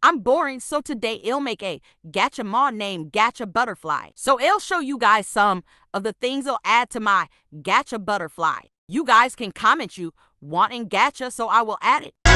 I'm boring, so today I'll make a gacha mod named Gacha Butterfly. So I'll show you guys some of the things I'll add to my Gacha Butterfly. You guys can comment you wanting gacha, so I will add it.